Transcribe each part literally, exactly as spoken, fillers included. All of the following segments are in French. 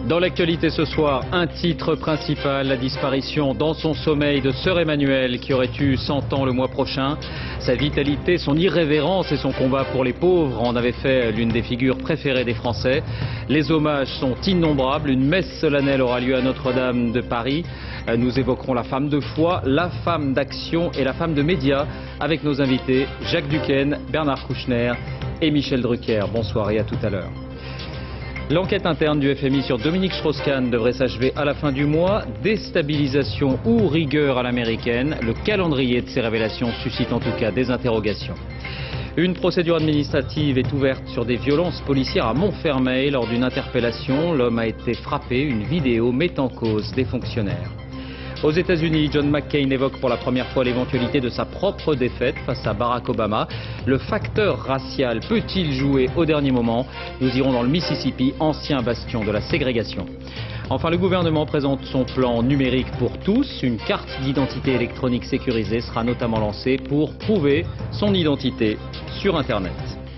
Dans l'actualité ce soir, un titre principal, la disparition dans son sommeil de Sœur Emmanuelle qui aurait eu cent ans le mois prochain. Sa vitalité, son irrévérence et son combat pour les pauvres en avaient fait l'une des figures préférées des Français. Les hommages sont innombrables. Une messe solennelle aura lieu à Notre-Dame de Paris. Nous évoquerons la femme de foi, la femme d'action et la femme de médias avec nos invités Jacques Duquesne, Bernard Kouchner et Michel Drucker. Bonsoir et à tout à l'heure. L'enquête interne du F M I sur Dominique Strauss-Kahn devrait s'achever à la fin du mois. Déstabilisation ou rigueur à l'américaine, le calendrier de ces révélations suscite en tout cas des interrogations. Une procédure administrative est ouverte sur des violences policières à Montfermeil lors d'une interpellation. L'homme a été frappé, une vidéo met en cause des fonctionnaires. Aux États-Unis, John McCain évoque pour la première fois l'éventualité de sa propre défaite face à Barack Obama. Le facteur racial peut-il jouer au dernier moment? Nous irons dans le Mississippi, ancien bastion de la ségrégation. Enfin, le gouvernement présente son plan numérique pour tous. Une carte d'identité électronique sécurisée sera notamment lancée pour prouver son identité sur Internet.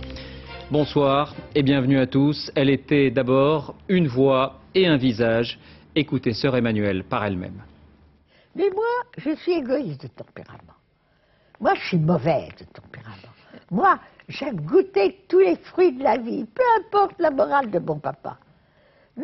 Bonsoir et bienvenue à tous. Elle était d'abord une voix et un visage. Écoutez Sœur Emmanuelle par elle-même. Mais moi, je suis égoïste de tempérament. Moi, je suis mauvaise de tempérament. Moi, j'aime goûter tous les fruits de la vie, peu importe la morale de mon papa. Mais,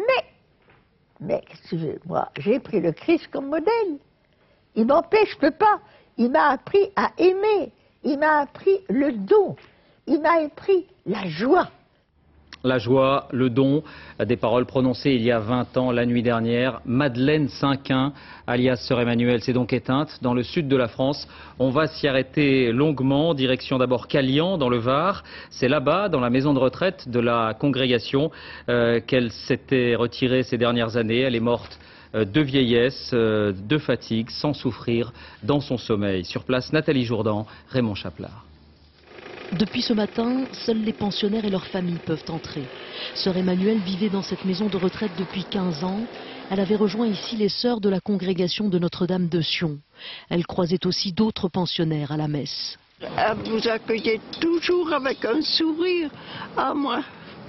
mais, moi, j'ai pris le Christ comme modèle. Il m'empêche, je peux pas. Il m'a appris à aimer. Il m'a appris le don. Il m'a appris la joie. La joie, le don, des paroles prononcées il y a vingt ans, la nuit dernière. Madeleine Cinquin, alias Sœur Emmanuelle, s'est donc éteinte dans le sud de la France. On va s'y arrêter longuement, direction d'abord Calian, dans le Var. C'est là-bas, dans la maison de retraite de la congrégation, euh, qu'elle s'était retirée ces dernières années. Elle est morte euh, de vieillesse, euh, de fatigue, sans souffrir, dans son sommeil. Sur place, Nathalie Jourdan, Raymond Chaplard. Depuis ce matin, seuls les pensionnaires et leurs familles peuvent entrer. Sœur Emmanuelle vivait dans cette maison de retraite depuis quinze ans. Elle avait rejoint ici les sœurs de la congrégation de Notre-Dame de Sion. Elle croisait aussi d'autres pensionnaires à la messe. Elle vous accueillait toujours avec un sourire. Ah, moi,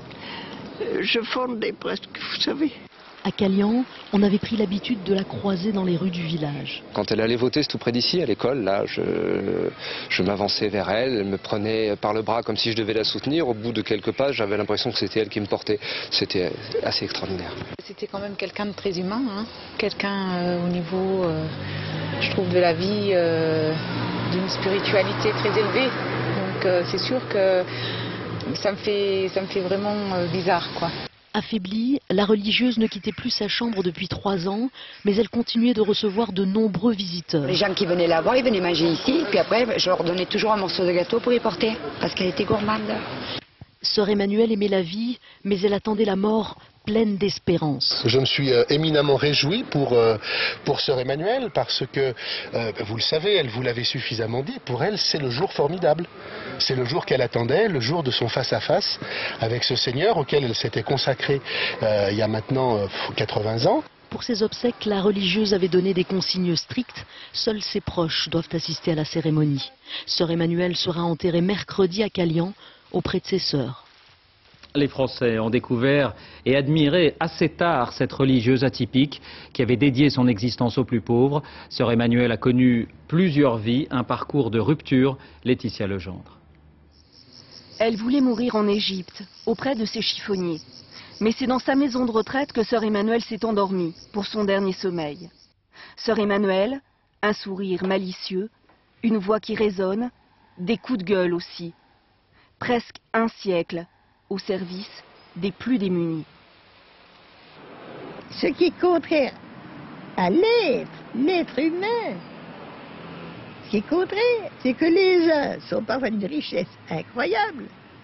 je fondais presque, vous savez. À Calian, on avait pris l'habitude de la croiser dans les rues du village. Quand elle allait voter, c'est tout près d'ici, à l'école, là, je, je m'avançais vers elle, elle me prenait par le bras comme si je devais la soutenir. Au bout de quelques pas, j'avais l'impression que c'était elle qui me portait. C'était assez extraordinaire. C'était quand même quelqu'un de très humain, hein. Quelqu'un euh, au niveau, euh, je trouve, de la vie, euh, d'une spiritualité très élevée. Donc euh, c'est sûr que ça me fait, ça me fait vraiment euh, bizarre, quoi. Affaiblie, la religieuse ne quittait plus sa chambre depuis trois ans, mais elle continuait de recevoir de nombreux visiteurs. Les gens qui venaient la voir, ils venaient manger ici, puis après, je leur donnais toujours un morceau de gâteau pour y porter, parce qu'elle était gourmande. Sœur Emmanuelle aimait la vie, mais elle attendait la mort pleine d'espérance. Je me suis euh, éminemment réjoui pour, euh, pour Sœur Emmanuelle, parce que, euh, vous le savez, elle vous l'avait suffisamment dit, pour elle, c'est le jour formidable. C'est le jour qu'elle attendait, le jour de son face-à-face avec ce Seigneur auquel elle s'était consacrée euh, il y a maintenant euh, quatre-vingts ans. Pour ses obsèques, la religieuse avait donné des consignes strictes. Seuls ses proches doivent assister à la cérémonie. Sœur Emmanuelle sera enterrée mercredi à Calian, auprès de ses sœurs. Les Français ont découvert et admiré assez tard cette religieuse atypique qui avait dédié son existence aux plus pauvres. Sœur Emmanuelle a connu plusieurs vies, un parcours de rupture. Laetitia Legendre. Elle voulait mourir en Égypte, auprès de ses chiffonniers. Mais c'est dans sa maison de retraite que Sœur Emmanuelle s'est endormie pour son dernier sommeil. Sœur Emmanuelle, un sourire malicieux, une voix qui résonne, des coups de gueule aussi. Presque un siècle au service des plus démunis. Ce qui est contraire à l'être, l'être humain, ce qui est contraire, c'est que les uns sont parfois d'une richesse incroyable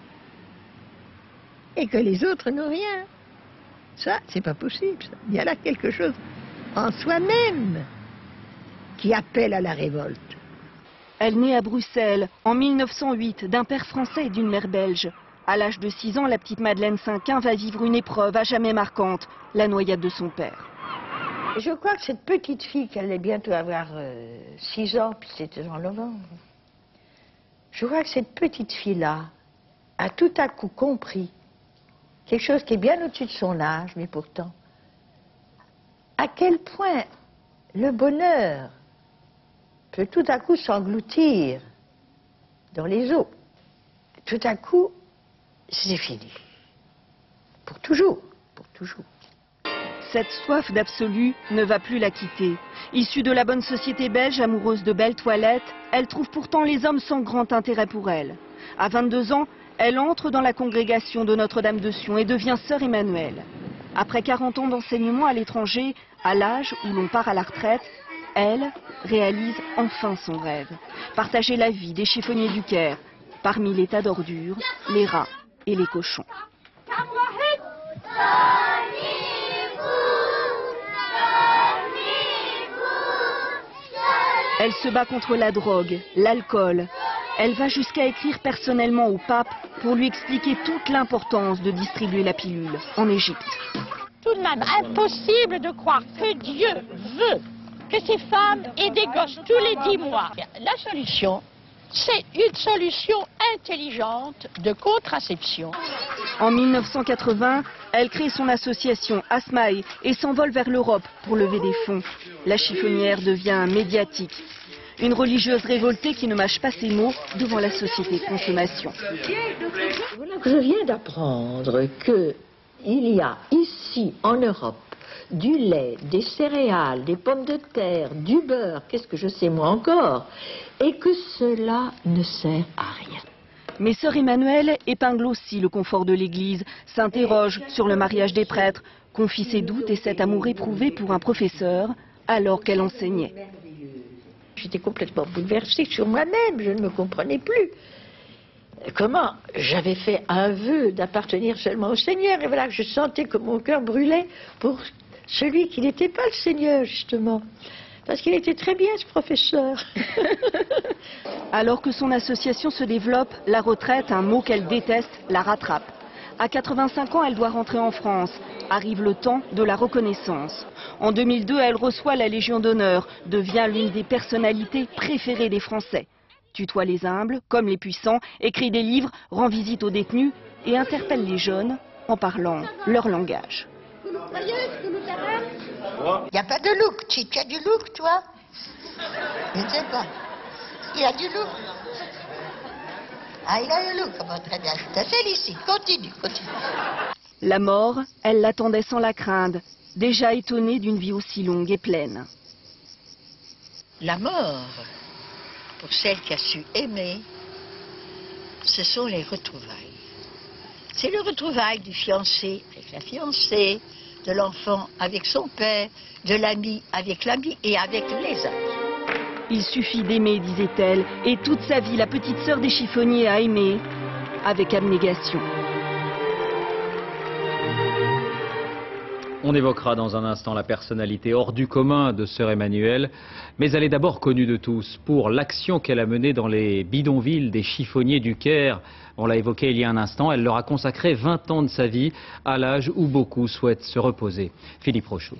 et que les autres n'ont rien. Ça, c'est pas possible. Ça. Il y a là quelque chose en soi-même qui appelle à la révolte. Elle naît à Bruxelles en mille neuf cent huit d'un père français et d'une mère belge. À l'âge de six ans, la petite Madeleine Cinquin va vivre une épreuve à jamais marquante, la noyade de son père. Je crois que cette petite fille, qui allait bientôt avoir euh, six ans, puis c'était en novembre, je crois que cette petite fille-là a tout à coup compris quelque chose qui est bien au-dessus de son âge, mais pourtant à quel point le bonheur peut tout à coup s'engloutir dans les eaux. Tout à coup, c'est fini. Pour toujours, pour toujours. Cette soif d'absolu ne va plus la quitter. Issue de la bonne société belge, amoureuse de belles toilettes, elle trouve pourtant les hommes sans grand intérêt pour elle. À vingt-deux ans, elle entre dans la congrégation de Notre-Dame de Sion et devient sœur Emmanuelle. Après quarante ans d'enseignement à l'étranger, à l'âge où l'on part à la retraite, elle réalise enfin son rêve. Partager la vie des chiffonniers du Caire, parmi les tas d'ordures, les rats et les cochons. Elle se bat contre la drogue, l'alcool. Elle va jusqu'à écrire personnellement au pape pour lui expliquer toute l'importance de distribuer la pilule en Égypte. Tout de même impossible de croire que Dieu veut que ces femmes aient des gosses tous les dix mois. La solution, c'est une solution intelligente de contraception. En mille neuf cent quatre-vingts, elle crée son association Asmae et s'envole vers l'Europe pour lever des fonds. La chiffonnière devient médiatique. Une religieuse révoltée qui ne mâche pas ses mots devant la société de consommation. Voilà que je viens d'apprendre qu'il y a ici en Europe du lait, des céréales, des pommes de terre, du beurre, qu'est-ce que je sais moi encore, et que cela ne sert à rien. Mais sœur Emmanuelle épingle aussi le confort de l'Église, s'interroge sur le mariage des prêtres, confie ses doutes et cet amour éprouvé pour un professeur alors qu'elle enseignait. J'étais complètement bouleversée sur moi-même, je ne me comprenais plus. Comment j'avais fait un vœu d'appartenir seulement au Seigneur, et voilà que je sentais que mon cœur brûlait pour celui qui n'était pas le Seigneur, justement. Parce qu'il était très bien, ce professeur. Alors que son association se développe, la retraite, un mot qu'elle déteste, la rattrape. À quatre-vingt-cinq ans, elle doit rentrer en France. Arrive le temps de la reconnaissance. En deux mille deux, elle reçoit la Légion d'honneur, devient l'une des personnalités préférées des Français. Tutoie les humbles, comme les puissants, écrit des livres, rend visite aux détenus et interpelle les jeunes en parlant leur langage. Il n'y a pas de look. Tu, tu as du look, toi? Je ne sais pas. Il a du look. Ah, il a le look. Oh, bon, très bien. Ça félicite. Continue, continue. La mort, elle l'attendait sans la craindre, déjà étonnée d'une vie aussi longue et pleine. La mort, pour celle qui a su aimer, ce sont les retrouvailles. C'est le retrouvaille du fiancé avec la fiancée, de l'enfant avec son père, de l'ami avec l'ami et avec les amis. Il suffit d'aimer, disait-elle, et toute sa vie, la petite sœur des chiffonniers a aimé avec abnégation. On évoquera dans un instant la personnalité hors du commun de sœur Emmanuelle, mais elle est d'abord connue de tous pour l'action qu'elle a menée dans les bidonvilles des chiffonniers du Caire. On l'a évoqué il y a un instant, elle leur a consacré vingt ans de sa vie à l'âge où beaucoup souhaitent se reposer. Philippe Rochaud.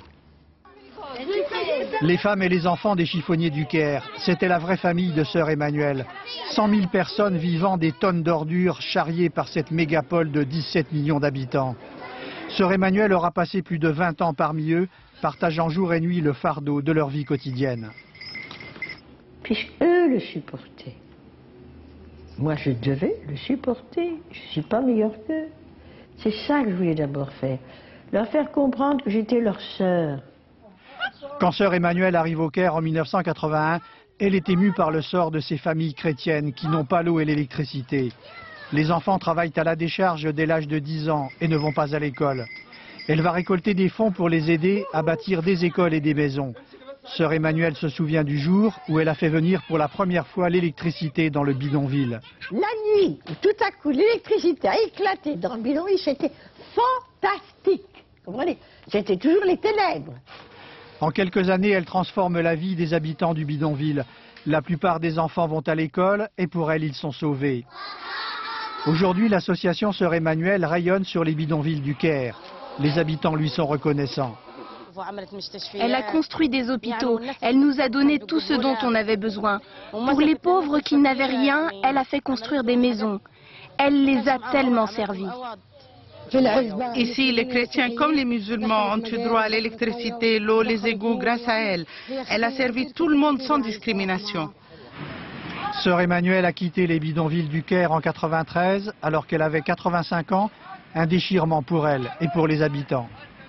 Les femmes et les enfants des chiffonniers du Caire, c'était la vraie famille de sœur Emmanuelle. cent mille personnes vivant des tonnes d'ordures charriées par cette mégapole de dix-sept millions d'habitants. Sœur Emmanuelle aura passé plus de vingt ans parmi eux, partageant jour et nuit le fardeau de leur vie quotidienne. Puisque eux le supportaient, moi je devais le supporter, je ne suis pas meilleure qu'eux. C'est ça que je voulais d'abord faire, leur faire comprendre que j'étais leur sœur. Quand sœur Emmanuelle arrive au Caire en mille neuf cent quatre-vingt-un, elle est émue par le sort de ces familles chrétiennes qui n'ont pas l'eau et l'électricité. Les enfants travaillent à la décharge dès l'âge de dix ans et ne vont pas à l'école. Elle va récolter des fonds pour les aider à bâtir des écoles et des maisons. Sœur Emmanuelle se souvient du jour où elle a fait venir pour la première fois l'électricité dans le bidonville. La nuit, où tout à coup l'électricité a éclaté dans le bidonville, c'était fantastique. Vous comprenez? C'était toujours les ténèbres. En quelques années, elle transforme la vie des habitants du bidonville. La plupart des enfants vont à l'école et pour elle, ils sont sauvés. Aujourd'hui, l'association Sœur Emmanuelle rayonne sur les bidonvilles du Caire. Les habitants lui sont reconnaissants. Elle a construit des hôpitaux, elle nous a donné tout ce dont on avait besoin. Pour les pauvres qui n'avaient rien, elle a fait construire des maisons. Elle les a tellement servis. Ici, les chrétiens comme les musulmans ont eu droit à l'électricité, l'eau, les égouts grâce à elle. Elle a servi tout le monde sans discrimination. Sœur Emmanuelle a quitté les bidonvilles du Caire en quatre-vingt-treize, alors qu'elle avait quatre-vingt-cinq ans, un déchirement pour elle et pour les habitants.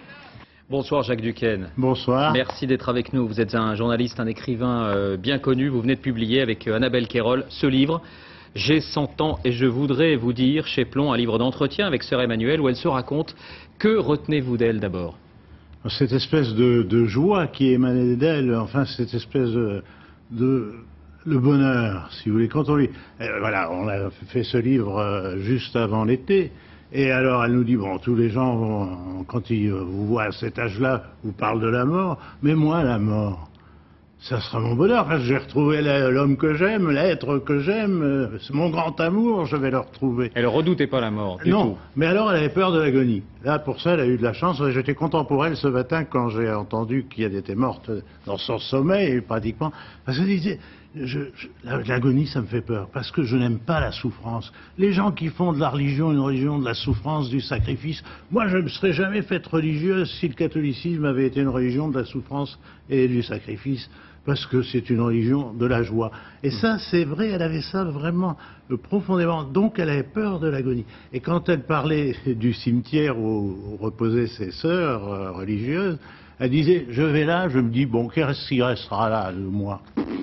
Bonsoir Jacques Duquesne. Bonsoir. Merci d'être avec nous. Vous êtes un journaliste, un écrivain euh, bien connu. Vous venez de publier avec euh, Annabelle Quérol ce livre, J'ai cent ans et je voudrais vous dire, chez Plomb, un livre d'entretien avec Sœur Emmanuelle où elle se raconte. Que retenez-vous d'elle d'abord? Cette espèce de, de joie qui émanait d'elle, enfin cette espèce de, de le bonheur, si vous voulez. Quand on lit, euh, voilà, on a fait ce livre euh, juste avant l'été. Et alors elle nous dit, bon, tous les gens, vont, quand ils vous voient à cet âge-là, vous parlent de la mort, mais moi, la mort, ça sera mon bonheur, parce que j'ai retrouvé l'homme que j'aime, l'être que j'aime, c'est mon grand amour, je vais le retrouver. Elle ne redoutait pas la mort, du non, tout. Mais alors elle avait peur de l'agonie. Là, pour ça, elle a eu de la chance. J'étais content pour elle ce matin quand j'ai entendu qu'elle était morte dans son sommeil, pratiquement. Parce qu'elle disait, je, je, l'agonie, ça me fait peur, parce que je n'aime pas la souffrance. Les gens qui font de la religion une religion de la souffrance, du sacrifice, moi je ne me serais jamais faite religieuse si le catholicisme avait été une religion de la souffrance et du sacrifice, parce que c'est une religion de la joie. Et ça, c'est vrai, elle avait ça vraiment euh, profondément. Donc elle avait peur de l'agonie. Et quand elle parlait du cimetière où, où reposaient ses sœurs euh, religieuses, elle disait, je vais là, je me dis, bon, qu'est-ce qui restera là de moi?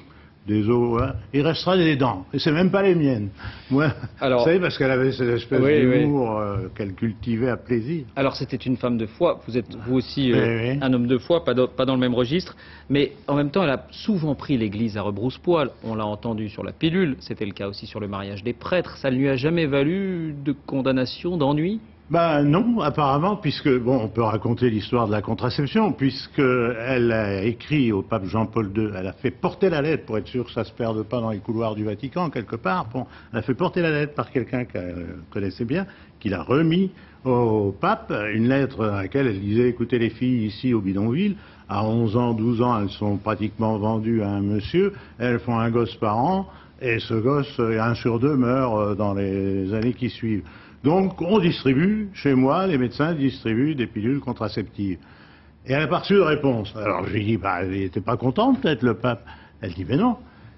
Des os, hein. Il restera des dents, et c'est même pas les miennes. Moi, alors, vous savez, parce qu'elle avait cette espèce oui, d'humour oui. euh, qu'elle cultivait à plaisir. Alors c'était une femme de foi, vous êtes vous aussi euh, oui, oui. un homme de foi, pas, de, pas dans le même registre, mais en même temps elle a souvent pris l'église à rebrousse-poil, on l'a entendu sur la pilule, c'était le cas aussi sur le mariage des prêtres, ça ne lui a jamais valu de condamnation, d'ennui? Ben non, apparemment, puisque, bon, on peut raconter l'histoire de la contraception, puisqu'elle a écrit au pape Jean-Paul deux, elle a fait porter la lettre, pour être sûr que ça ne se perde pas dans les couloirs du Vatican, quelque part, bon, elle a fait porter la lettre par quelqu'un qu'elle connaissait bien, qui l'a remis au pape, une lettre dans laquelle elle disait, écoutez les filles ici au bidonville, à onze ans, douze ans, elles sont pratiquement vendues à un monsieur, elles font un gosse par an, et ce gosse, un sur deux, meurt dans les années qui suivent. Donc, on distribue, chez moi, les médecins distribuent des pilules contraceptives. Et elle n'a pas reçu de réponse. Alors, je lui dis, bah, elle n'était pas contente, peut-être, le pape. Elle dit, mais non.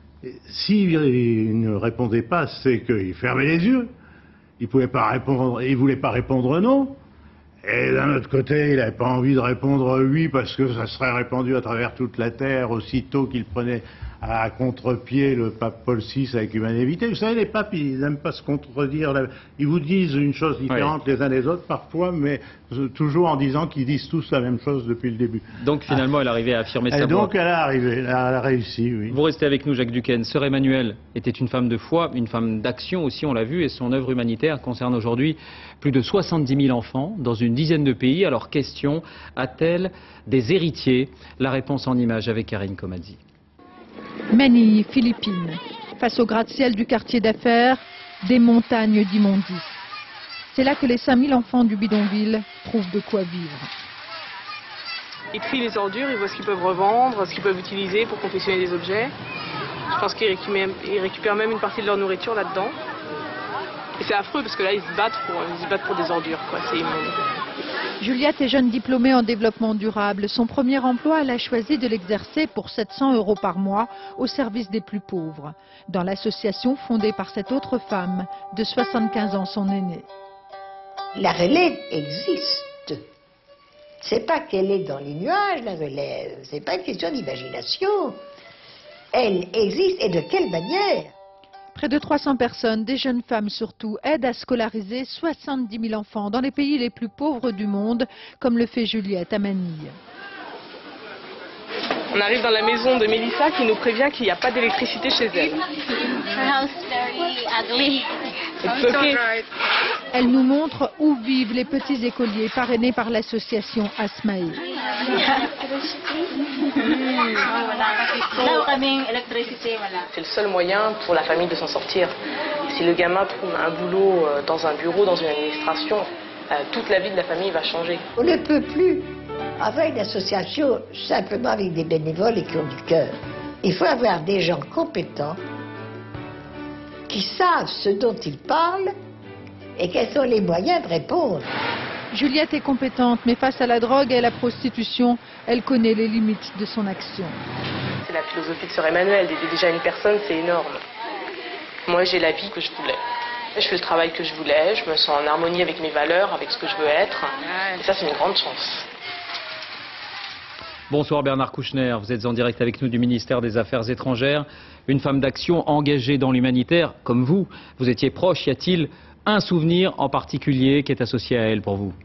S'il ne répondait pas, c'est qu'il fermait les yeux. Il pouvait pas répondre, il voulait pas répondre non. Et d'un autre côté, il n'avait pas envie de répondre oui, parce que ça serait répandu à travers toute la terre, aussitôt qu'il prenait à contre-pied le pape Paul six avec humanité. Vous savez, les papes, ils n'aiment pas se contredire. Ils vous disent une chose différente oui. les uns des autres parfois, mais toujours en disant qu'ils disent tous la même chose depuis le début. Donc finalement, ah. elle arrivait à affirmer sa voix. Donc elle a arrivé, elle a réussi, oui. Vous restez avec nous, Jacques Duquesne. Sœur Emmanuelle était une femme de foi, une femme d'action aussi, on l'a vu, et son œuvre humanitaire concerne aujourd'hui plus de soixante-dix mille enfants dans une dizaine de pays. Alors question, a-t-elle des héritiers? La réponse en images avec Karine Komadzi. Manille, Philippines. Face au gratte-ciel du quartier d'affaires, des montagnes d'immondices. C'est là que les cinq mille enfants du bidonville trouvent de quoi vivre. Ils trient les ordures, ils voient ce qu'ils peuvent revendre, ce qu'ils peuvent utiliser pour confectionner des objets. Je pense qu'ils récupèrent, ils récupèrent même une partie de leur nourriture là-dedans. Et c'est affreux parce que là, ils se battent pour, ils se battent pour des ordures, quoi. C'est immonde. Juliette est jeune diplômée en développement durable. Son premier emploi, elle a choisi de l'exercer pour sept cents euros par mois au service des plus pauvres, dans l'association fondée par cette autre femme de soixante-quinze ans, son aînée. La relève existe. C'est pas qu'elle est dans les nuages, la relève. C'est pas une question d'imagination. Elle existe, et de quelle manière? Près de trois cents personnes, des jeunes femmes surtout, aident à scolariser soixante-dix mille enfants dans les pays les plus pauvres du monde, comme le fait Juliette à Manille. On arrive dans la maison de Mélissa qui nous prévient qu'il n'y a pas d'électricité chez elle. Okay. Elle nous montre où vivent les petits écoliers parrainés par l'association Asmae. C'est le seul moyen pour la famille de s'en sortir. Si le gamin trouve un boulot dans un bureau, dans une administration, toute la vie de la famille va changer. On ne peut plus avoir une association simplement avec des bénévoles et qui ont du cœur. Il faut avoir des gens compétents qui savent ce dont ils parlent et quels sont les moyens de répondre. Juliette est compétente, mais face à la drogue et à la prostitution, elle connaît les limites de son action. C'est la philosophie de Sœur Emmanuelle, d'aider déjà une personne, c'est énorme. Moi, j'ai la vie que je voulais. Je fais le travail que je voulais, je me sens en harmonie avec mes valeurs, avec ce que je veux être. Et ça, c'est une grande chance. Bonsoir Bernard Kouchner, vous êtes en direct avec nous du ministère des Affaires étrangères. Une femme d'action engagée dans l'humanitaire, comme vous, vous étiez proche. Y a-t-il un souvenir en particulier qui est associé à elle pour vous?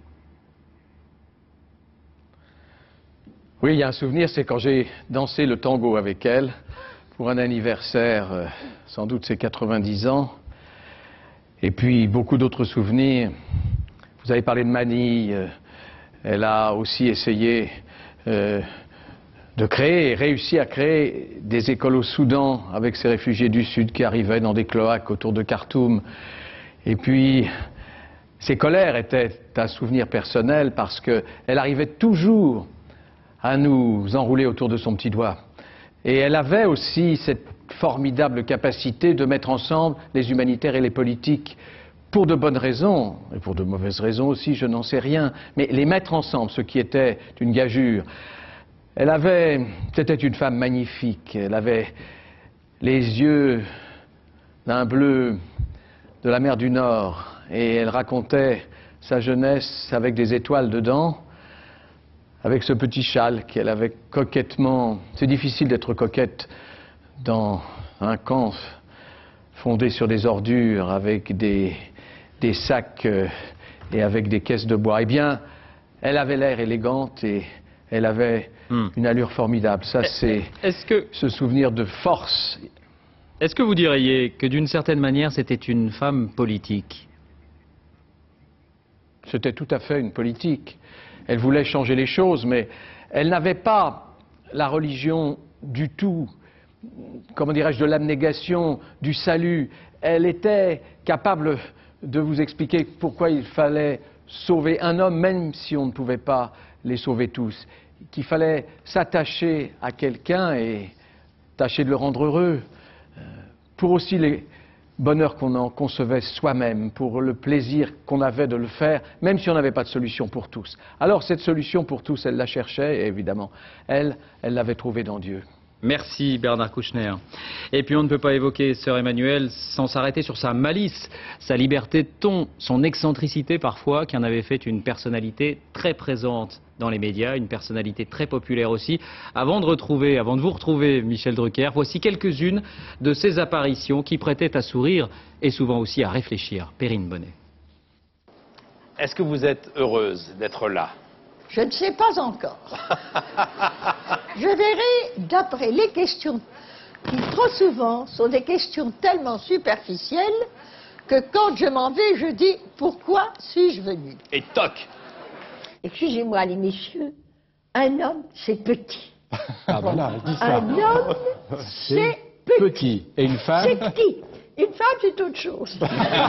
Oui, il y a un souvenir, c'est quand j'ai dansé le tango avec elle pour un anniversaire, euh, sans doute c'est quatre-vingt-dix ans. Et puis beaucoup d'autres souvenirs. Vous avez parlé de Manille, euh, elle a aussi essayé euh, de créer et réussi à créer des écoles au Soudan avec ces réfugiés du Sud qui arrivaient dans des cloaques autour de Khartoum. Et puis, ses colères étaient un souvenir personnel parce qu'elle arrivait toujours à nous enrouler autour de son petit doigt. Et elle avait aussi cette formidable capacité de mettre ensemble les humanitaires et les politiques pour de bonnes raisons, et pour de mauvaises raisons aussi, je n'en sais rien, mais les mettre ensemble, ce qui était une gageure. Elle avait, c'était une femme magnifique, elle avait les yeux d'un bleu de la mer du Nord, et elle racontait sa jeunesse avec des étoiles dedans, avec ce petit châle qu'elle avait coquettement... C'est difficile d'être coquette dans un camp fondé sur des ordures, avec des, des sacs euh, et avec des caisses de bois. Eh bien, elle avait l'air élégante et elle avait hmm. une allure formidable. Ça, c'est que... ce souvenir de force. Est-ce que vous diriez que d'une certaine manière, c'était une femme politique? C'était tout à fait une politique. Elle voulait changer les choses, mais elle n'avait pas la religion du tout, comment dirais-je, de l'abnégation, du salut. Elle était capable de vous expliquer pourquoi il fallait sauver un homme, même si on ne pouvait pas les sauver tous. Qu'il fallait s'attacher à quelqu'un et tâcher de le rendre heureux. Pour aussi les bonheurs qu'on en concevait soi-même, pour le plaisir qu'on avait de le faire, même si on n'avait pas de solution pour tous. Alors cette solution pour tous, elle la cherchait, et évidemment, elle, elle l'avait trouvée dans Dieu. Merci Bernard Kouchner. Et puis on ne peut pas évoquer Sœur Emmanuelle sans s'arrêter sur sa malice, sa liberté de ton, son excentricité parfois, qui en avait fait une personnalité très présente dans les médias, une personnalité très populaire aussi. Avant de retrouver, avant de vous retrouver Michel Drucker, voici quelques-unes de ces apparitions qui prêtaient à sourire et souvent aussi à réfléchir. Perrine Bonnet. Est-ce que vous êtes heureuse d'être là? Je ne sais pas encore. Je verrai, d'après les questions qui trop souvent sont des questions tellement superficielles que quand je m'en vais, je dis « Pourquoi suis-je venu ?» Et toc. Excusez-moi les messieurs, un homme c'est petit. Ah ben là, dis ça. Un homme c'est petit. petit. Et une femme c'est petit. Une femme c'est autre chose.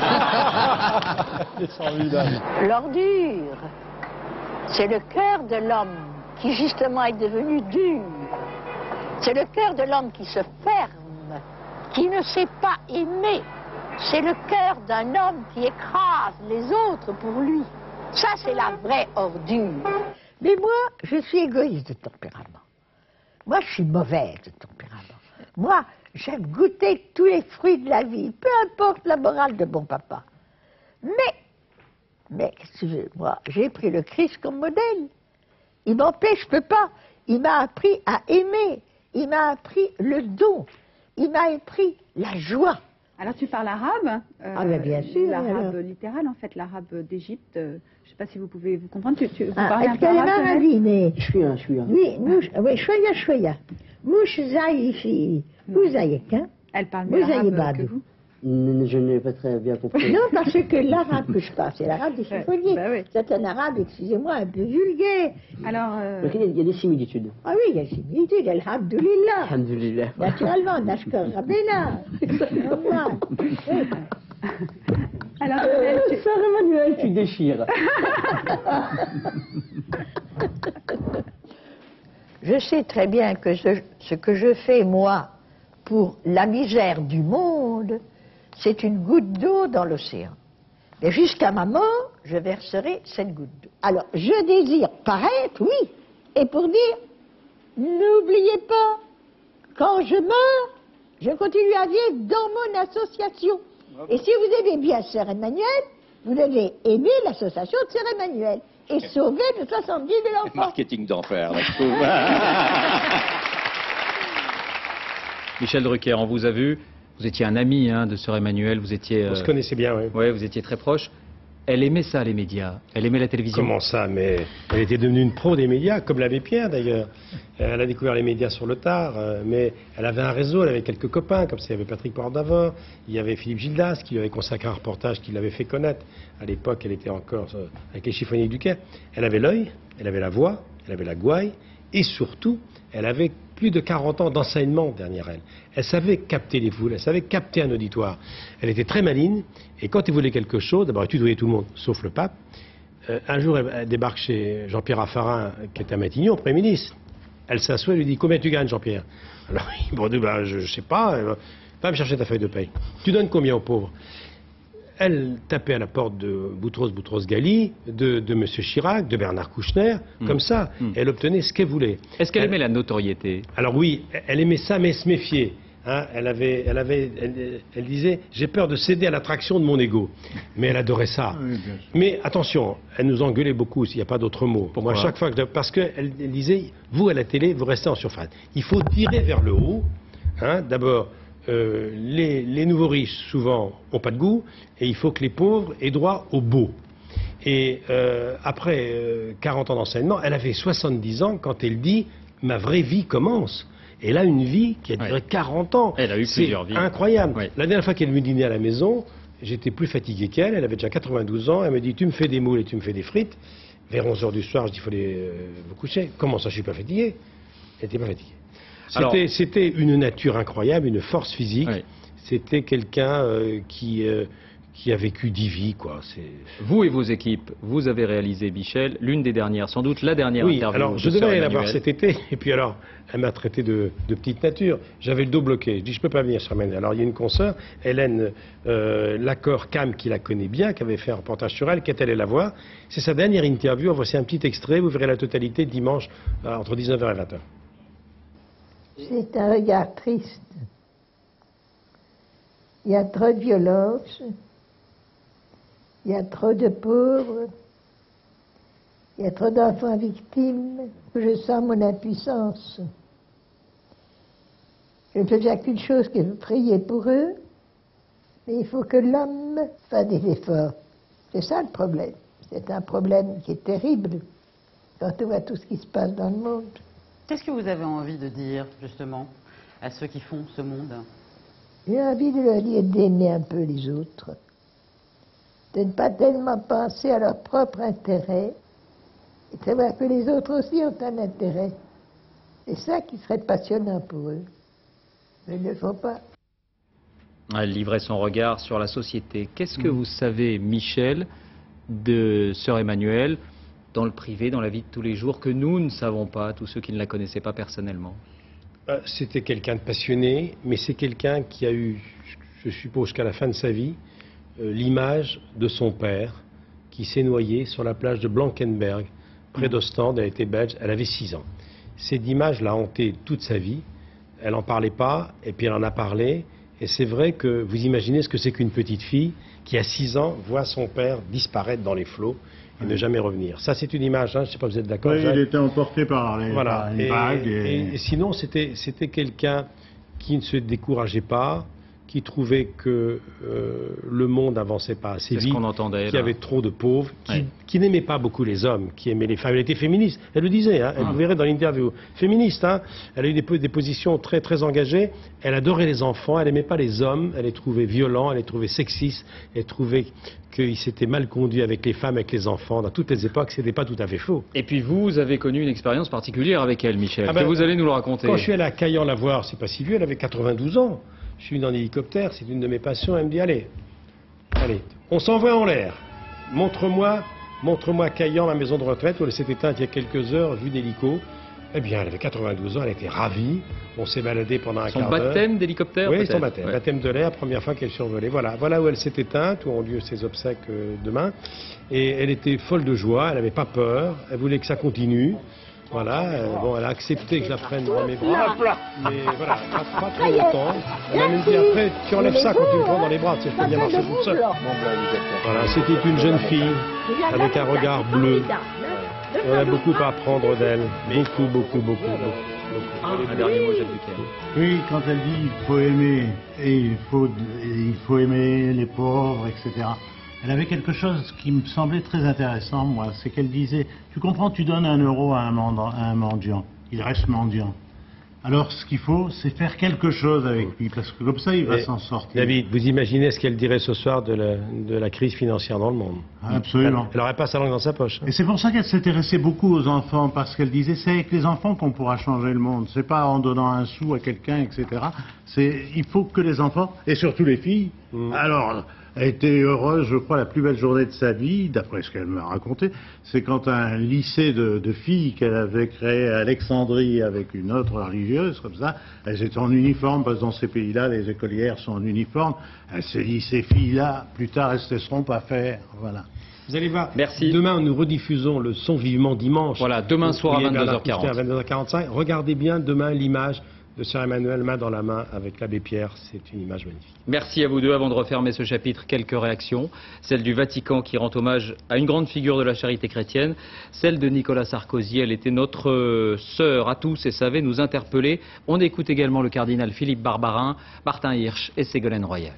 C'est formidable. L'ordure, c'est le cœur de l'homme qui justement est devenu dur. C'est le cœur de l'homme qui se ferme, qui ne sait pas aimer. C'est le cœur d'un homme qui écrase les autres pour lui. Ça, c'est la vraie ordure. Mais moi, je suis égoïste de tempérament. Moi, je suis mauvaise de tempérament. Moi, j'aime goûter tous les fruits de la vie, peu importe la morale de mon papa. Mais, mais, excusez-moi, j'ai pris le Christ comme modèle. Il m'empêche, je peux pas. Il m'a appris à aimer. Il m'a appris le don. Il m'a appris la joie. Alors tu parles arabe euh, Ah ben bien sûr. L'arabe littéral, en fait, l'arabe d'Égypte. Euh, je ne sais pas si vous pouvez vous comprendre. Tu, tu, vous ah, parlez un peu arabe arabe Je suis un, je suis un. Oui, mouche, oui, chouïa, chouïa. Mouche zaïfi. Vous avez qu'un. Elle parle mieux arabe que vous. Je n'ai pas très bien compris. Non, parce que l'arabe que je parle, c'est l'arabe des chiffonniers. Bah oui. C'est un arabe, excusez-moi, un peu vulgaire. Alors, euh... il, y a, il y a des similitudes. Ah oui, il y a des similitudes, alhamdoulilah. Alhamdoulilah. Naturellement, Nashkar Rabena. Alors, euh, tu... Sœur Emmanuelle, tu déchires. Je sais très bien que ce, ce que je fais, moi, pour la misère du monde, c'est une goutte d'eau dans l'océan. Mais jusqu'à ma mort, je verserai cette goutte d'eau. Alors, je désire paraître, oui, et pour dire, n'oubliez pas, quand je meurs, je continue à vivre dans mon association. Bravo. Et si vous aimez bien Sœur Emmanuel, vous devez aimer l'association de Sœur Emmanuel et sauver de soixante-dix mille enfants. Marketing d'enfer, là, je trouve. Michel Drucker, on vous a vu, vous étiez un ami hein, de Sœur Emmanuel, vous étiez... On euh... se connaissait bien, oui. Oui, vous étiez très proche. Elle aimait ça, les médias. Elle aimait la télévision. Comment ça? Mais elle était devenue une pro des médias, comme l'avait Pierre d'ailleurs. Elle a découvert les médias sur le tard, mais elle avait un réseau, elle avait quelques copains, comme ça il y avait Patrick Port-d'Avor, il y avait Philippe Gildas qui lui avait consacré un reportage qui l'avait fait connaître. À l'époque, elle était encore avec les chiffonniers du Caire. Elle avait l'œil, elle avait la voix, elle avait la gouaille, et surtout, elle avait plus de quarante ans d'enseignement derrière elle. Elle savait capter les foules, elle savait capter un auditoire. Elle était très maligne, et quand elle voulait quelque chose, d'abord elle tutoyait tout le monde, sauf le pape. Euh, un jour, elle, elle débarque chez Jean-Pierre Raffarin, qui est à Matignon, Premier ministre. Elle s'assoit et lui dit « Combien tu gagnes, Jean-Pierre » Alors il me dit bah, « Je ne sais pas, va me chercher ta feuille de paye. Tu donnes combien aux pauvres ?» Elle tapait à la porte de Boutros-Boutros-Ghali, de, de M. Chirac, de Bernard Kouchner, mmh. comme ça. Mmh. Elle obtenait ce qu'elle voulait. Est-ce qu'elle aimait la notoriété? Alors oui, elle aimait ça, mais elle se méfiait. Hein, elle, avait, elle, avait, elle, elle disait, j'ai peur de céder à l'attraction de mon ego. Mais elle adorait ça. Oui, mais attention, elle nous engueulait beaucoup, s'il n'y a pas d'autre mot. Pour moi, chaque fois que, parce qu'elle elle disait, vous à la télé, vous restez en surface. Il faut tirer vers le haut. Hein, d'abord, Euh, les, les nouveaux riches, souvent, n'ont pas de goût, et il faut que les pauvres aient droit au beau. Et euh, après euh, quarante ans d'enseignement, elle avait soixante-dix ans quand elle dit « ma vraie vie commence ». Elle a une vie qui a duré ouais. quarante ans. Elle a eu plusieurs vies. C'est incroyable. Ouais. La dernière fois qu'elle me dînait à la maison, j'étais plus fatigué qu'elle, elle avait déjà quatre-vingt-douze ans, elle me dit « tu me fais des moules et tu me fais des frites ». Vers onze heures du soir, je dis « il faut aller euh, vous coucher ». Comment ça, je suis pas fatigué? Elle n'était pas fatiguée. C'était une nature incroyable, une force physique. Oui. C'était quelqu'un euh, qui, euh, qui a vécu dix vies, quoi. Vous et vos équipes, vous avez réalisé, Michel, l'une des dernières, sans doute la dernière oui, interview. Alors, je devais aller la voir cet été, et puis alors, elle m'a traité de, de petite nature. J'avais le dos bloqué. Je dis, je peux pas venir, Charmaine. Alors, il y a une consoeur, Hélène euh, Lacor-Cam, qui la connaît bien, qui avait fait un reportage sur elle, qui est allée la voir. C'est sa dernière interview. Voici un petit extrait. Vous verrez la totalité dimanche, euh, entre dix-neuf heures et vingt heures. C'est un regard triste. Il y a trop de violence, il y a trop de pauvres, il y a trop d'enfants victimes. Je sens mon impuissance. Je ne peux faire qu'une chose que prier pour eux, mais il faut que l'homme fasse des efforts. C'est ça le problème. C'est un problème qui est terrible quand on voit tout ce qui se passe dans le monde. Qu'est-ce que vous avez envie de dire, justement, à ceux qui font ce monde? J'ai envie de leur dire d'aimer un peu les autres, de ne pas tellement penser à leur propre intérêt, et de savoir que les autres aussi ont un intérêt. C'est ça qui serait passionnant pour eux. Mais ils ne le font pas. Elle livrait son regard sur la société. Qu'est-ce que mmh. vous savez, Michel, de Sœur Emmanuel, dans le privé, dans la vie de tous les jours, que nous ne savons pas, tous ceux qui ne la connaissaient pas personnellement? euh, C'était quelqu'un de passionné, mais c'est quelqu'un qui a eu, je suppose qu'à la fin de sa vie, euh, l'image de son père, qui s'est noyé sur la plage de Blankenberg, près d'Ostende. Elle était belge, elle avait six ans. Cette image l'a hanté toute sa vie. Elle n'en parlait pas, et puis elle en a parlé. Et c'est vrai que vous imaginez ce que c'est qu'une petite fille qui, à six ans, voit son père disparaître dans les flots et ne jamais revenir. Ça, c'est une image, hein, je ne sais pas si vous êtes d'accord. Oui, il était emporté par, les, voilà. par une et, vague. Et... Et, et sinon, c'était quelqu'un qui ne se décourageait pas, qui trouvait que euh, le monde n'avançait pas assez vite, qu'il y avait trop de pauvres, qui, ouais. qui n'aimait pas beaucoup les hommes, qui aimait les femmes. Elle était féministe, elle le disait, hein, elle ah. vous verrez dans l'interview. Féministe, hein, elle a eu des, des positions très, très engagées, elle adorait les enfants, elle n'aimait pas les hommes, elle les trouvait violents, elle les trouvait sexistes, elle trouvait qu'il s'était mal conduit avec les femmes, avec les enfants. Dans toutes les époques, ce n'était pas tout à fait faux. Et puis vous avez connu une expérience particulière avec elle, Michel, ah ben, que vous allez nous le raconter. Quand je suis allé à Caillan la voir, c'est pas si vieux, elle avait quatre-vingt-douze ans. Je suis dans l'hélicoptère, c'est une de mes passions, elle me dit, allez, allez, on s'envoie en l'air, montre-moi, montre-moi Caillan, ma maison de retraite, où elle s'est éteinte il y a quelques heures, vue d'hélico, Eh bien, elle avait quatre-vingt-douze ans, elle était ravie. On s'est baladé pendant un Son quart d'heure. baptême d'hélicoptère? Oui, peut-être son baptême. Ouais. Baptême de l'air, première fois qu'elle survolait. Voilà, voilà où elle s'est éteinte, où ont lieu ses obsèques euh, demain. Et elle était folle de joie, elle n'avait pas peur, elle voulait que ça continue. Voilà, euh, bon, elle a accepté que je la prenne dans mes bras, mais voilà, pas, pas trop longtemps. Elle m'a même dit après, tu enlèves ça quand tu me prends dans les bras, tu sais, je peux bien marcher toute seule. Voilà, c'était une jeune fille avec un regard bleu. On a beaucoup à apprendre d'elle, beaucoup, beaucoup, beaucoup, beaucoup. Un dernier mot, Jacques Duquesne. Oui, quand elle dit il faut aimer, et il faut, et il faut aimer les pauvres, et cetera. Elle avait quelque chose qui me semblait très intéressant, moi, c'est qu'elle disait, tu comprends, tu donnes un euro à un, mendiant, à un mendiant, il reste mendiant. Alors ce qu'il faut, c'est faire quelque chose avec lui, parce que comme ça, il va s'en sortir. David, vous imaginez ce qu'elle dirait ce soir de la, de la crise financière dans le monde? Absolument. Elle n'aurait pas sa langue dans sa poche. Hein. Et c'est pour ça qu'elle s'intéressait beaucoup aux enfants, parce qu'elle disait, c'est avec les enfants qu'on pourra changer le monde. C'est pas en donnant un sou à quelqu'un, et cetera. C'est, il faut que les enfants, et surtout les filles, mmh. alors... Elle était heureuse, je crois, la plus belle journée de sa vie, d'après ce qu'elle m'a raconté, c'est quand un lycée de, de filles qu'elle avait créé à Alexandrie avec une autre religieuse, comme ça, elles étaient en uniforme, parce que dans ces pays-là, les écolières sont en uniforme. Elle s'est dit, ces filles-là, plus tard, elles ne se laisseront pas faire. Voilà. Vous allez voir, merci. Demain, nous rediffusons le son vivement dimanche. Voilà, demain soir à vingt-deux heures quarante. À vingt-deux heures quarante-cinq. Regardez bien demain l'image de Sœur Emmanuel main dans la main avec l'abbé Pierre, c'est une image magnifique. Merci à vous deux. Avant de refermer ce chapitre, quelques réactions. Celle du Vatican qui rend hommage à une grande figure de la charité chrétienne. Celle de Nicolas Sarkozy, elle était notre sœur à tous et savait nous interpeller. On écoute également le cardinal Philippe Barbarin, Martin Hirsch et Ségolène Royal.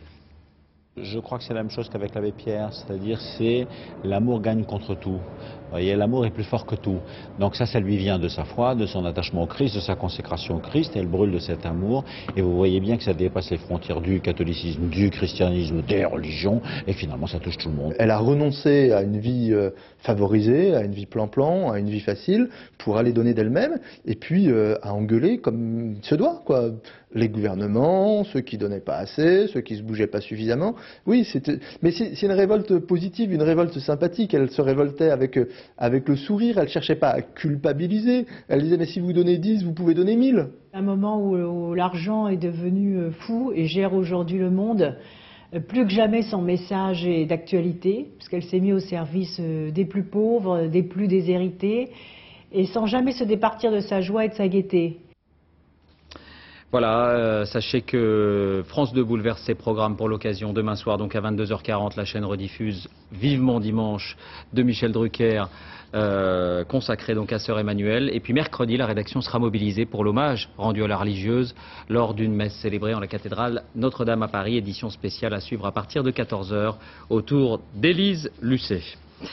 Je crois que c'est la même chose qu'avec l'abbé Pierre, c'est-à-dire c'est l'amour gagne contre tout. Vous voyez, l'amour est plus fort que tout. Donc ça, ça lui vient de sa foi, de son attachement au Christ, de sa consécration au Christ, et elle brûle de cet amour. Et vous voyez bien que ça dépasse les frontières du catholicisme, du christianisme, des religions, et finalement ça touche tout le monde. Elle a renoncé à une vie euh, favorisée, à une vie plan-plan, à une vie facile, pour aller donner d'elle-même, et puis euh, à engueuler comme il se doit, quoi. Les gouvernements, ceux qui donnaient pas assez, ceux qui se bougeaient pas suffisamment. Oui, c'était, mais c'est une révolte positive, une révolte sympathique. Elle se révoltait avec avec le sourire. Elle cherchait pas à culpabiliser. Elle disait mais si vous donnez dix, vous pouvez donner mille. Un moment où, où l'argent est devenu fou et gère aujourd'hui le monde. Plus que jamais, son message est d'actualité, puisqu'elle s'est mise au service des plus pauvres, des plus déshérités, et sans jamais se départir de sa joie et de sa gaieté. Voilà, euh, sachez que France deux bouleverse ses programmes pour l'occasion. Demain soir, donc à vingt-deux heures quarante, la chaîne rediffuse Vivement Dimanche de Michel Drucker, euh, consacré donc à Sœur Emmanuel. Et puis mercredi, la rédaction sera mobilisée pour l'hommage rendu à la religieuse lors d'une messe célébrée en la cathédrale Notre-Dame à Paris, édition spéciale à suivre à partir de quatorze heures autour d'Élise Lucet.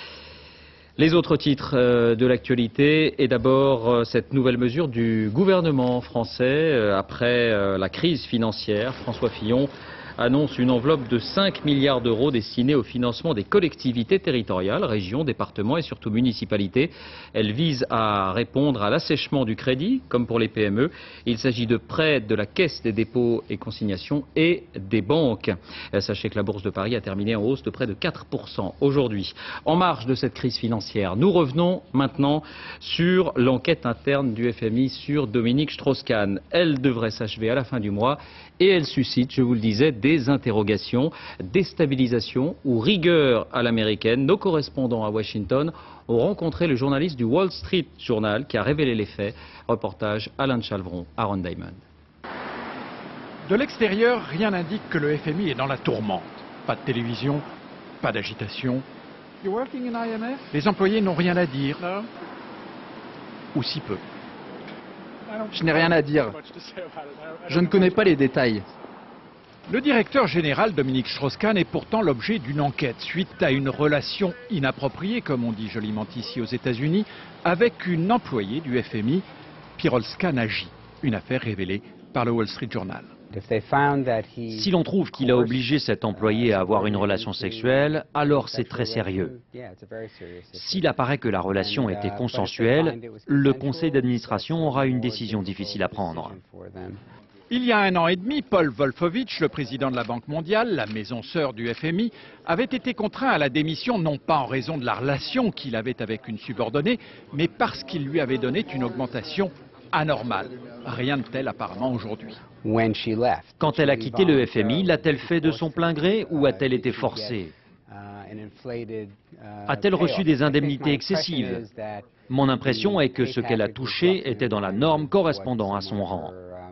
Les autres titres euh, de l'actualité et d'abord euh, cette nouvelle mesure du gouvernement français euh, après euh, la crise financière. François Fillon annonce une enveloppe de cinq milliards d'euros destinée au financement des collectivités territoriales, régions, départements et surtout municipalités. Elle vise à répondre à l'assèchement du crédit, comme pour les P M E. Il s'agit de prêts de la Caisse des dépôts et consignations et des banques. Sachez que la Bourse de Paris a terminé en hausse de près de quatre pour cent aujourd'hui. En marge de cette crise financière, nous revenons maintenant sur l'enquête interne du F M I sur Dominique Strauss-Kahn. Elle devrait s'achever à la fin du mois et elle suscite, je vous le disais, des interrogations, déstabilisation ou rigueur à l'américaine. Nos correspondants à Washington ont rencontré le journaliste du Wall Street Journal qui a révélé les faits. Reportage Alain Chalvron, Aaron Diamond. De l'extérieur, rien n'indique que le F M I est dans la tourmente. Pas de télévision, pas d'agitation. Les employés n'ont rien à dire. Ou si peu. Je n'ai rien à dire. Je ne connais pas les détails. Le directeur général Dominique Strauss-Kahn est pourtant l'objet d'une enquête suite à une relation inappropriée, comme on dit joliment ici aux États-Unis, avec une employée du F M I, Pirolska Nagy. Une affaire révélée par le Wall Street Journal. Si l'on trouve qu'il a obligé cet employé à avoir une relation sexuelle, alors c'est très sérieux. S'il apparaît que la relation était consensuelle, le conseil d'administration aura une décision difficile à prendre. Il y a un an et demi, Paul Wolfowitz, le président de la Banque mondiale, la maison sœur du F M I, avait été contraint à la démission non pas en raison de la relation qu'il avait avec une subordonnée, mais parce qu'il lui avait donné une augmentation anormal. Rien de tel apparemment aujourd'hui. Quand elle a quitté le F M I, l'a-t-elle fait de son plein gré ou a-t-elle été forcée? A-t-elle reçu des indemnités excessives? Mon impression est que ce qu'elle a touché était dans la norme correspondant à son rang.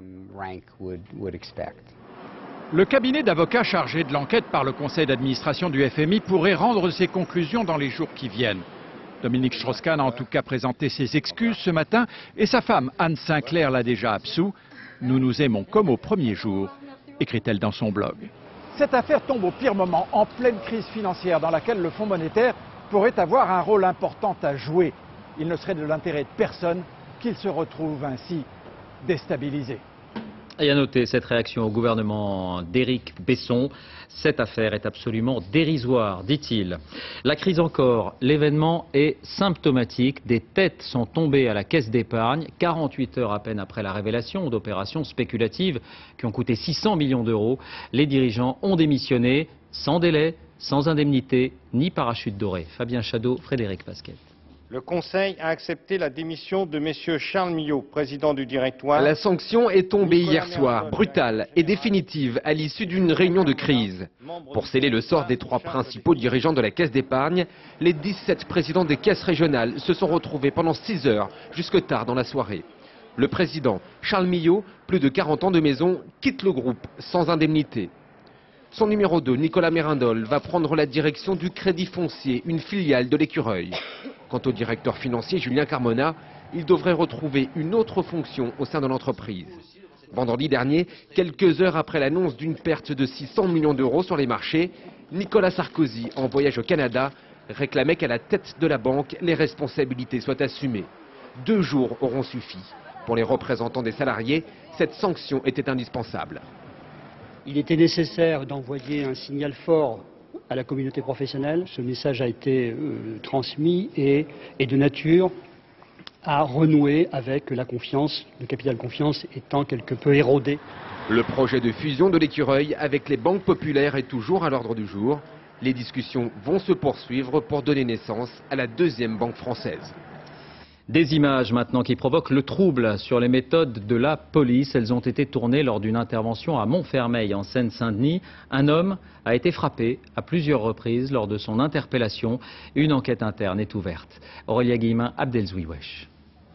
Le cabinet d'avocats chargé de l'enquête par le conseil d'administration du F M I pourrait rendre ses conclusions dans les jours qui viennent. Dominique Strauss-Kahn a en tout cas présenté ses excuses ce matin et sa femme Anne Sinclair l'a déjà absous. Nous nous aimons comme au premier jour, écrit-elle dans son blog. Cette affaire tombe au pire moment, en pleine crise financière dans laquelle le Fonds monétaire pourrait avoir un rôle important à jouer. Il ne serait de l'intérêt de personne qu'il se retrouve ainsi déstabilisé. Et à noter cette réaction au gouvernement d'Éric Besson. Cette affaire est absolument dérisoire, dit-il. La crise encore, l'événement est symptomatique. Des têtes sont tombées à la caisse d'épargne, quarante-huit heures à peine après la révélation d'opérations spéculatives qui ont coûté six cents millions d'euros. Les dirigeants ont démissionné, sans délai, sans indemnité, ni parachute doré. Fabien Chadeau, Frédéric Pasquet. Le Conseil a accepté la démission de M. Charles Millot, président du directoire. La sanction est tombée hier soir, brutale et définitive, à l'issue d'une réunion de crise. Pour sceller le sort des trois principaux dirigeants de la Caisse d'épargne, les dix-sept présidents des caisses régionales se sont retrouvés pendant six heures, jusque tard dans la soirée. Le président, Charles Millot, plus de quarante ans de maison, quitte le groupe sans indemnité. Son numéro deux, Nicolas Mérindol, va prendre la direction du Crédit Foncier, une filiale de l'Écureuil. Quant au directeur financier, Julien Carmona, il devrait retrouver une autre fonction au sein de l'entreprise. Vendredi dernier, quelques heures après l'annonce d'une perte de six cents millions d'euros sur les marchés, Nicolas Sarkozy, en voyage au Canada, réclamait qu'à la tête de la banque, les responsabilités soient assumées. Deux jours auront suffi. Pour les représentants des salariés, cette sanction était indispensable. Il était nécessaire d'envoyer un signal fort à la communauté professionnelle. Ce message a été euh, transmis et est de nature à renouer avec la confiance, le capital confiance étant quelque peu érodé. Le projet de fusion de l'Écureuil avec les banques populaires est toujours à l'ordre du jour. Les discussions vont se poursuivre pour donner naissance à la deuxième banque française. Des images maintenant qui provoquent le trouble sur les méthodes de la police. Elles ont été tournées lors d'une intervention à Montfermeil en Seine-Saint-Denis. Un homme a été frappé à plusieurs reprises lors de son interpellation. Une enquête interne est ouverte. Aurélia Guillemin, Abdelzouiwesh.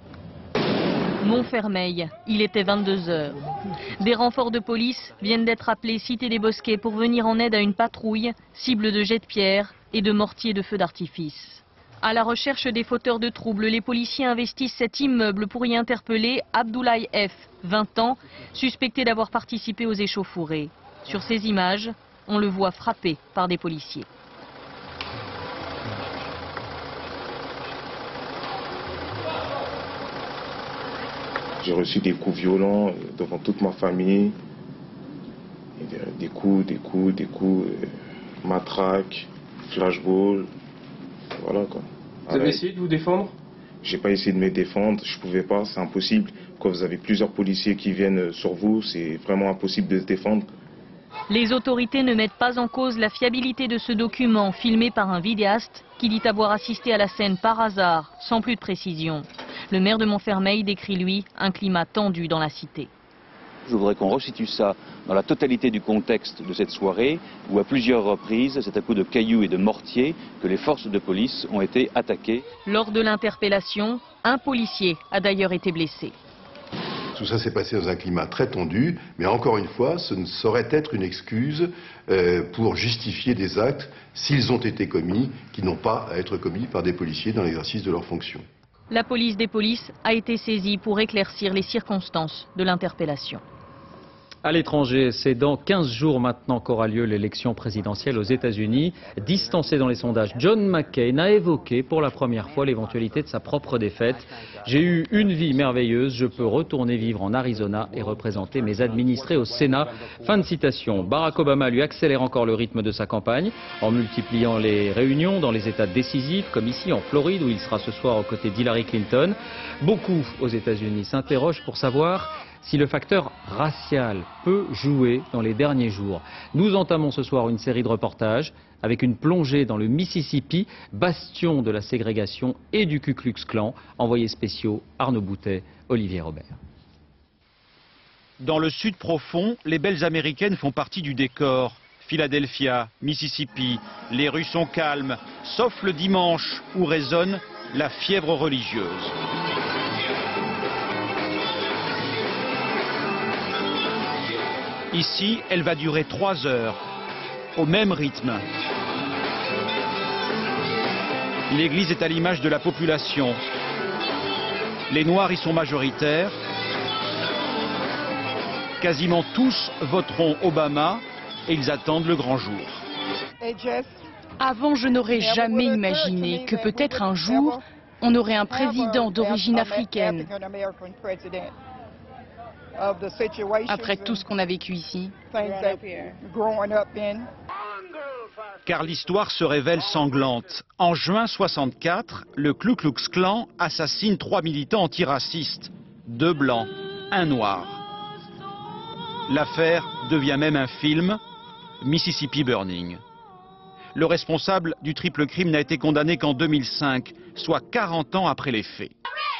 Montfermeil, il était vingt-deux heures. Des renforts de police viennent d'être appelés Cité des Bosquets pour venir en aide à une patrouille, cible de jets de pierre et de mortiers de feu d'artifice. À la recherche des fauteurs de troubles, les policiers investissent cet immeuble pour y interpeller Abdoulaye F, vingt ans, suspecté d'avoir participé aux échauffourées. Sur ces images, on le voit frappé par des policiers. J'ai reçu des coups violents devant toute ma famille. Des coups, des coups, des coups, matraque, flashball. Voilà quoi. Vous avez essayé de vous défendre? J'ai pas essayé de me défendre, je pouvais pas, c'est impossible. Quand vous avez plusieurs policiers qui viennent sur vous, c'est vraiment impossible de se défendre. Les autorités ne mettent pas en cause la fiabilité de ce document filmé par un vidéaste qui dit avoir assisté à la scène par hasard, sans plus de précision. Le maire de Montfermeil décrit, lui, un climat tendu dans la cité. Je voudrais qu'on resitue ça dans la totalité du contexte de cette soirée où à plusieurs reprises, c'est à coups de cailloux et de mortiers que les forces de police ont été attaquées. Lors de l'interpellation, un policier a d'ailleurs été blessé. Tout ça s'est passé dans un climat très tendu, mais encore une fois, ce ne saurait être une excuse euh, pour justifier des actes, s'ils ont été commis, qui n'ont pas à être commis par des policiers dans l'exercice de leurs fonctions. La police des polices a été saisie pour éclaircir les circonstances de l'interpellation. À l'étranger, c'est dans quinze jours maintenant qu'aura lieu l'élection présidentielle aux États-Unis. Distancé dans les sondages, John McCain a évoqué pour la première fois l'éventualité de sa propre défaite. J'ai eu une vie merveilleuse, je peux retourner vivre en Arizona et représenter mes administrés au Sénat. Fin de citation. Barack Obama lui accélère encore le rythme de sa campagne en multipliant les réunions dans les États décisifs, comme ici en Floride où il sera ce soir aux côtés d'Hillary Clinton. Beaucoup aux États-Unis s'interrogent pour savoir si le facteur racial peut jouer dans les derniers jours. Nous entamons ce soir une série de reportages avec une plongée dans le Mississippi, bastion de la ségrégation et du Ku Klux Klan. Envoyés spéciaux Arnaud Boutet, Olivier Robert. Dans le sud profond, les belles américaines font partie du décor. Philadelphia, Mississippi, les rues sont calmes, sauf le dimanche où résonne la fièvre religieuse. Ici, elle va durer trois heures, au même rythme. L'église est à l'image de la population. Les Noirs y sont majoritaires. Quasiment tous voteront Obama et ils attendent le grand jour. Avant, je n'aurais jamais imaginé que peut-être un jour, on aurait un président d'origine africaine. Après tout ce qu'on a vécu ici. Car l'histoire se révèle sanglante. En juin soixante-quatre, le Ku Klux Klan assassine trois militants antiracistes, deux blancs, un noir. L'affaire devient même un film, Mississippi Burning. Le responsable du triple crime n'a été condamné qu'en deux mille cinq, soit quarante ans après les faits.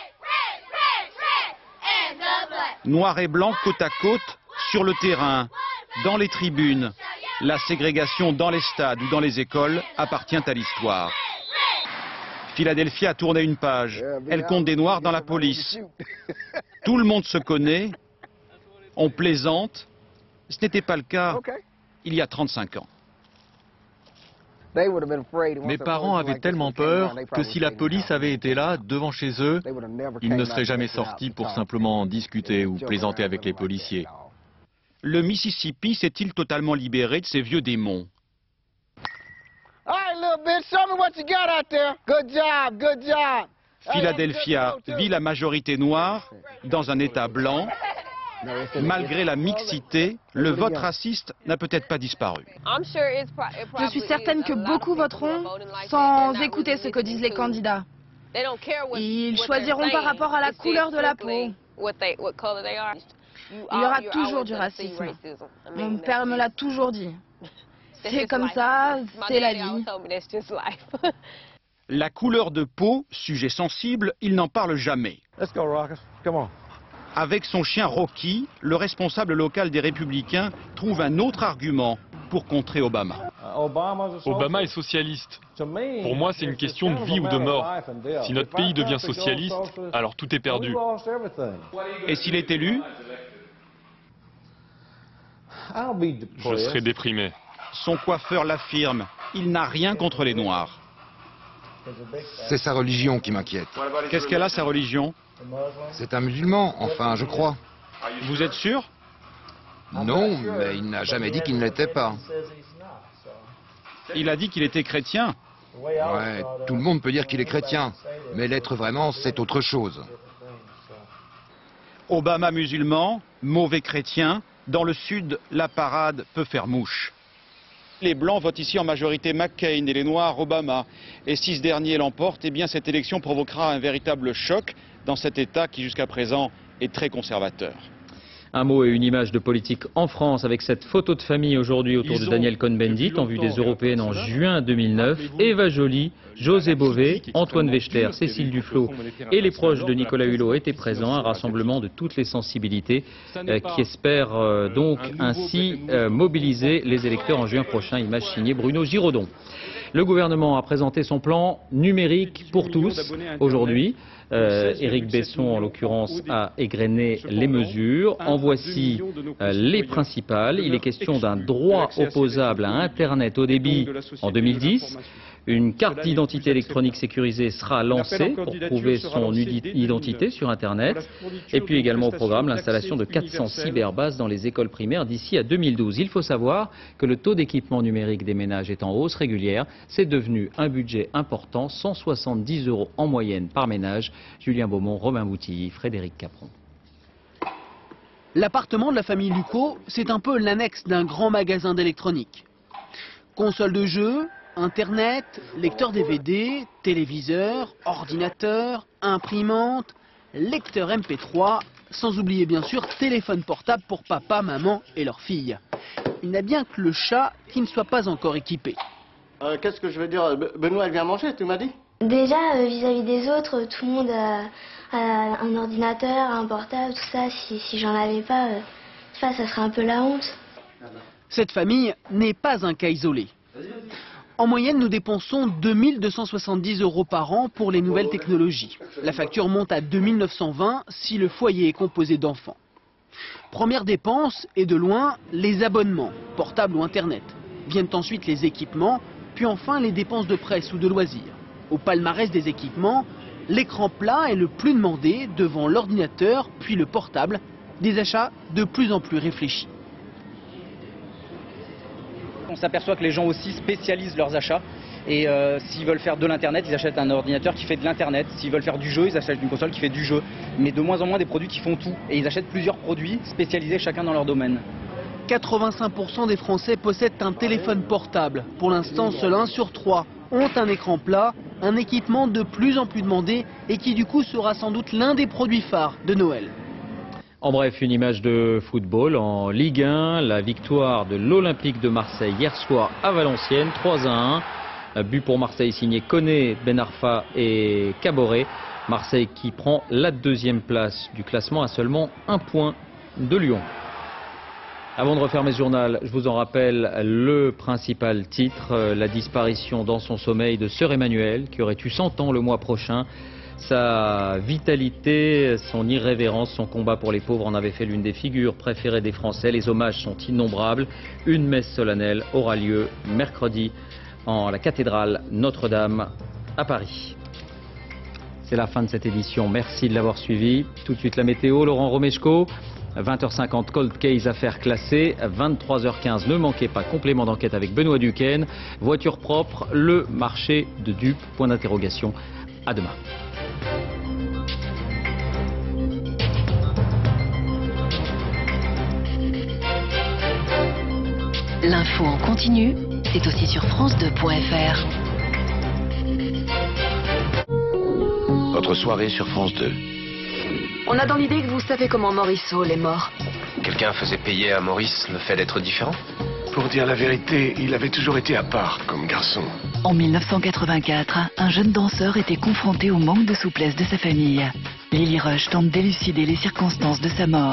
Noir et blanc côte à côte, sur le terrain, dans les tribunes. La ségrégation dans les stades ou dans les écoles appartient à l'histoire. Philadelphia a tourné une page. Elle compte des Noirs dans la police. Tout le monde se connaît. On plaisante. Ce n'était pas le cas il y a trente-cinq ans. Mes parents avaient tellement peur que si la police avait été là, devant chez eux, ils ne seraient jamais sortis pour simplement discuter ou plaisanter avec les policiers. Le Mississippi s'est-il totalement libéré de ses vieux démons? Philadelphia vit la majorité noire dans un État blanc. Malgré la mixité, le vote raciste n'a peut-être pas disparu. Je suis certaine que beaucoup voteront sans écouter ce que disent les candidats. Ils choisiront par rapport à la couleur de la peau. Il y aura toujours du racisme. Mon père me l'a toujours dit. C'est comme ça, c'est la vie. La couleur de peau, sujet sensible, il n'en parle jamais. Avec son chien Rocky, le responsable local des Républicains trouve un autre argument pour contrer Obama. Obama est socialiste. Pour moi, c'est une question de vie ou de mort. Si notre pays devient socialiste, alors tout est perdu. Et s'il est élu? Je serai déprimé. Son coiffeur l'affirme, il n'a rien contre les Noirs. C'est sa religion qui m'inquiète. Qu'est-ce qu'elle a, sa religion? C'est un musulman, enfin, je crois. Vous êtes sûr? Non, mais il n'a jamais dit qu'il ne l'était pas. Il a dit qu'il était chrétien. Ouais, tout le monde peut dire qu'il est chrétien, mais l'être vraiment, c'est autre chose. Obama musulman, mauvais chrétien. Dans le sud, la parade peut faire mouche. Les Blancs votent ici en majorité McCain et les Noirs Obama. Et si ce dernier l'emporte, eh bien cette élection provoquera un véritable choc dans cet État qui jusqu'à présent est très conservateur. Un mot et une image de politique en France avec cette photo de famille aujourd'hui autour de Daniel Cohn-Bendit en vue des européennes en juin deux mille neuf. Eva Joly, José Bové, Antoine Wechter, Cécile Duflot et les proches de Nicolas Hulot étaient présents. Un rassemblement de toutes les sensibilités euh, qui espère euh, donc ainsi euh, mobiliser les électeurs en juin prochain. Image signée Bruno Giraudon. Le gouvernement a présenté son plan numérique pour tous aujourd'hui. Euh, Éric Besson, en l'occurrence, a égrené les mesures. En voici euh, les principales. Il est question d'un droit opposable à Internet haut débit en deux mille dix. Une carte d'identité électronique sécurisée sera lancée pour prouver son identité sur Internet. Et puis également au programme l'installation de quatre cents cyberbases dans les écoles primaires d'ici à deux mille douze. Il faut savoir que le taux d'équipement numérique des ménages est en hausse régulière. C'est devenu un budget important, cent soixante-dix euros en moyenne par ménage. Julien Beaumont, Romain Boutilly, Frédéric Capron. L'appartement de la famille Lucot, c'est un peu l'annexe d'un grand magasin d'électronique. Console de jeu, Internet, lecteur D V D, téléviseur, ordinateur, imprimante, lecteur M P trois, sans oublier bien sûr téléphone portable pour papa, maman et leur fille. Il n'a bien que le chat qui ne soit pas encore équipé. Euh, Qu'est-ce que je veux dire? Benoît, elle vient manger, tu m'as dit? Déjà, vis-à-vis euh, des autres, tout le monde a, a un ordinateur, un portable, tout ça. Si, si j'en avais pas, euh, ça, ça serait un peu la honte. Cette famille n'est pas un cas isolé. En moyenne, nous dépensons deux mille deux cent soixante-dix euros par an pour les nouvelles technologies. La facture monte à deux mille neuf cent vingt si le foyer est composé d'enfants. Première dépense, et de loin, les abonnements, portables ou Internet. Viennent ensuite les équipements, puis enfin les dépenses de presse ou de loisirs. Au palmarès des équipements, l'écran plat est le plus demandé devant l'ordinateur, puis le portable, des achats de plus en plus réfléchis. On s'aperçoit que les gens aussi spécialisent leurs achats et euh, s'ils veulent faire de l'internet, ils achètent un ordinateur qui fait de l'internet. S'ils veulent faire du jeu, ils achètent une console qui fait du jeu. Mais de moins en moins des produits qui font tout. Et ils achètent plusieurs produits spécialisés chacun dans leur domaine. quatre-vingt-cinq pour cent des Français possèdent un téléphone portable. Pour l'instant, seul un sur trois ont un écran plat, un équipement de plus en plus demandé et qui du coup sera sans doute l'un des produits phares de Noël. En bref, une image de football en Ligue un, la victoire de l'Olympique de Marseille hier soir à Valenciennes, trois à un. Un but pour Marseille signé Koné, Ben Arfa et Caboret. Marseille qui prend la deuxième place du classement à seulement un point de Lyon. Avant de refermer ce journal, je vous en rappelle le principal titre, la disparition dans son sommeil de Sœur Emmanuelle, qui aurait eu cent ans le mois prochain. Sa vitalité, son irrévérence, son combat pour les pauvres en avait fait l'une des figures préférées des Français. Les hommages sont innombrables. Une messe solennelle aura lieu mercredi en la cathédrale Notre-Dame à Paris. C'est la fin de cette édition. Merci de l'avoir suivi. Tout de suite la météo, Laurent Romeshko. vingt heures cinquante, Cold Case, affaire classée. vingt-trois heures quinze, ne manquez pas, complément d'enquête avec Benoît Duquesne. Voiture propre, le marché de dupes, point d'interrogation. À demain. L'info en continu, c'est aussi sur France deux point F R. Votre soirée sur France deux. On a dans l'idée que vous savez comment Maurice Hall est mort. Quelqu'un faisait payer à Maurice le fait d'être différent? Pour dire la vérité, il avait toujours été à part comme garçon. En mille neuf cent quatre-vingt-quatre, un jeune danseur était confronté au manque de souplesse de sa famille. Lily Rush tente d'élucider les circonstances de sa mort.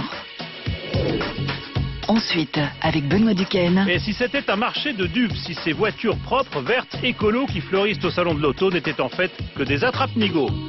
Ensuite, avec Benoît Duquesne. Et si c'était un marché de dupes, si ces voitures propres, vertes, écolo qui fleurissent au salon de l'auto n'étaient en fait que des attrape-nigauds.